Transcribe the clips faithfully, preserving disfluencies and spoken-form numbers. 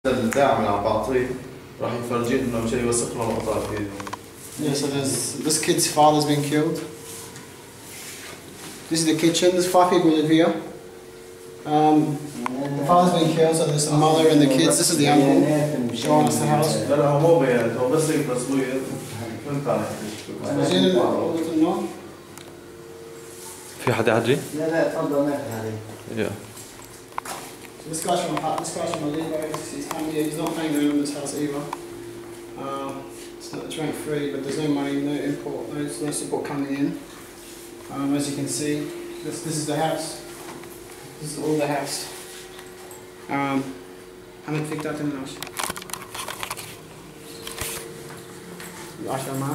الداعم اللي عم بعطيه راح يفرجيك انه مشان يوسخ له نقطة بايده. Yeah, so there's this kid's father's been killed. This is the kitchen. There's five people live here. Um, the father's been killed, so there's the mother and the kids. This is the uncle showing us the house. لا لا هو مو بيان هو بس هيك تصوير. فهمت علي؟ زين قلت النوم؟ في حدا يعدي؟ لا لا تفضل ناخذ عليه. Yeah. So this guy's from a, this guy's from a Libo. He's coming here. He's not paying rent on this house either. Um, it's not it's rent free, but there's no money, no import, no, no support coming in. Um, as you can see, this this is the house. This is all the house. Um, حمد فيك تعطيني العشرة. العشرة معك؟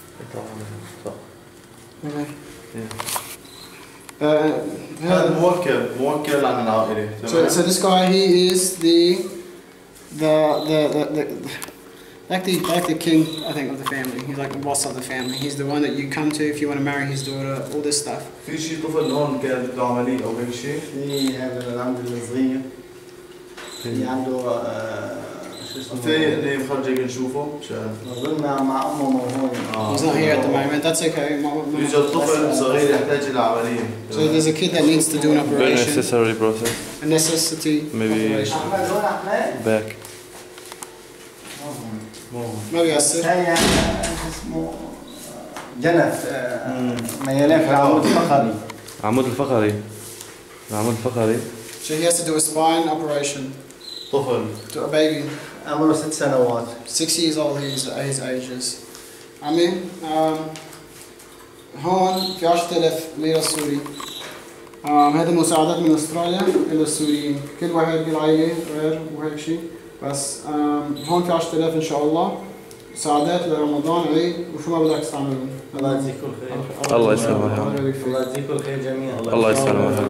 Okay. Uh, هذا موكل موكل عن العائلة. So, so this guy, he is the, the, the, the, the, like the, like the king, I think, of the family. He's like the boss of the family. He's the one that you come to if you want to marry his daughter, all this stuff. في شيء طفل هون كان بده عملية أو هيك شيء؟ في هذا العمد الصغير. في عنده شو اسمه؟ في اللي مخرجك نشوفه مشان. أظن مع مع أمه هون. He's not here at the moment. That's okay. يوجد طفل صغير يحتاج إلى عملية. So there's a kid that needs to do an Very operation. necessary process. A necessity Maybe operation. أحمد هون أحمد؟ back. ما بيأثر. هي اسمه جنف ميلان في العمود الفقري. العمود الفقري. العمود الفقري. So he has to do a spine operation طفل. to a baby. عمره ست سنوات. Six years old. His his age is. عمي um, هون في عشرة آلاف ليرة سوري. um, هذه مساعدات من استراليا إلى السوريين. كل واحد بالعائلة غير وهيك شيء. بس um, هون في عشرة آلاف إن شاء الله. مساعدات لرمضان عيد وشو ما بدك تستعملون. الله يجزيكم خير. الله يسلمك. الله يجزيكم خير جميعا. الله يسلمك.